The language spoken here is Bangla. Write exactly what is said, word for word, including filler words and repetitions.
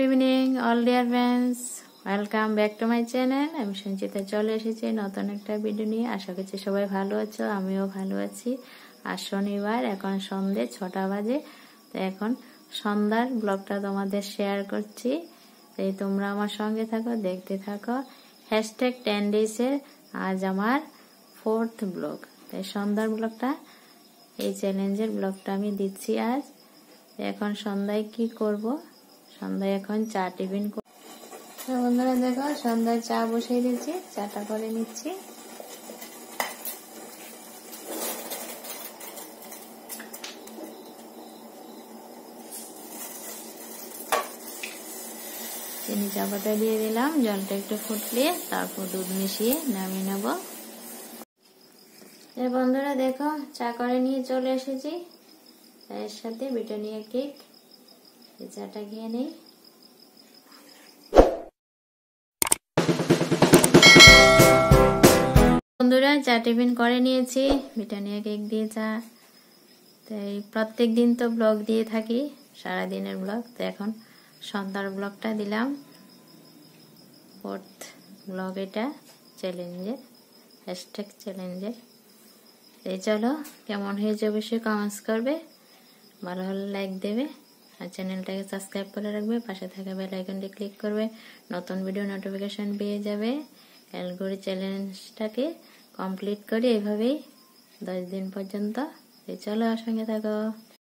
Evening all dear friends, welcome back to my channel. আমি সঞ্চিতা চলে এসেছি নতুন একটা ভিডিও নিয়ে। আশা করছি সবাই ভালো আছো, আমিও ভালো আছি। আর শনিবার এখন সন্ধ্যে ছটা বাজে, তো এখন সন্ধ্যার ব্লগটা তোমাদের শেয়ার করছি। তাই তোমরা আমার সঙ্গে থাকো, দেখতে থাকো। হ্যাশট্যাগ টেন ডেজের আজ আমার ফোর্থ ব্লগ। তাই সন্ধ্যার ব্লগটা, এই চ্যালেঞ্জের ব্লগটা আমি দিচ্ছি আজ। এখন সন্ধ্যায় কি করব, সন্ধ্যায় এখন চা টিফিন। বন্ধুরা দেখো, সন্ধ্যায় চা বসিয়ে দিচ্ছি, চাটা করে নিচ্ছি। চিনি চা পাতা দিয়ে দিলাম, জলটা একটু ফুটলে তারপর দুধ মিশিয়ে নামিয়ে নেব। বন্ধুরা দেখো, চা করে নিয়ে চলে এসেছি। এর সাথে ব্রিটানিয়া কেক, এই চাটা খেয়ে নেই। বন্ধুরা চা টিফিন করে নিয়েছি, ব্রিটানিয়া কেক দিয়ে চা। তাই প্রত্যেক দিন তো ব্লগ দিয়ে থাকি, সারাদিনের ব্লগ। তো এখন সন্ধ্যার ব্লগটা দিলাম, ফোর্থ ব্লগ এটা চ্যালেঞ্জের, হ্যাশট্যাগ চ্যালেঞ্জের। এই চলো, কেমন হয়েছে অবশ্যই কমেন্টস করবে, ভালো হলে লাইক দেবে, আর চ্যানেলটাকে সাবস্ক্রাইব করে রাখবে। পাশে থাকা বেল আইকনটি ক্লিক করবে, নতুন ভিডিও নোটিফিকেশন পেয়ে যাবে। ক্যালগরি চ্যালেঞ্জটাকে কমপ্লিট করি এইভাবেই দশ দিন পর্যন্ত। এই চলো, সঙ্গে থাকো।